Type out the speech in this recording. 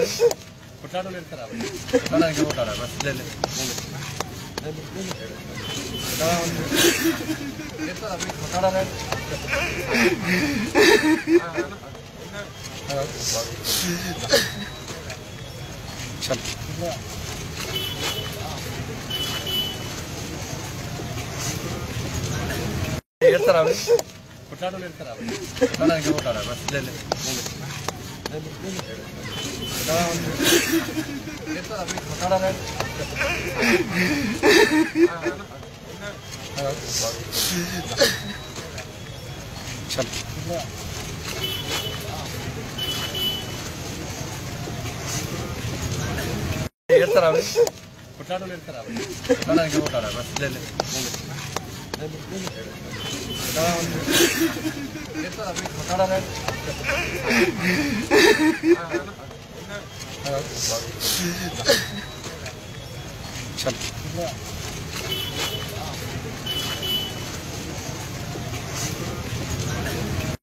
కొట్లాటలు పెడతారా కొట్టడానికి కొట్టారా బస్ లేదు కొట్టాడా చల్ పెడతారా కొట్లాటలు పెడతారా కొట్టడానికి కొట్టాడా బస్ లేదు కొట్టాడా చల్ పెడతారా కొట్లాటలు పెడతారా కొట్టడానికి కొట్టాడా బస్ లేదు కొట్టాడా చల్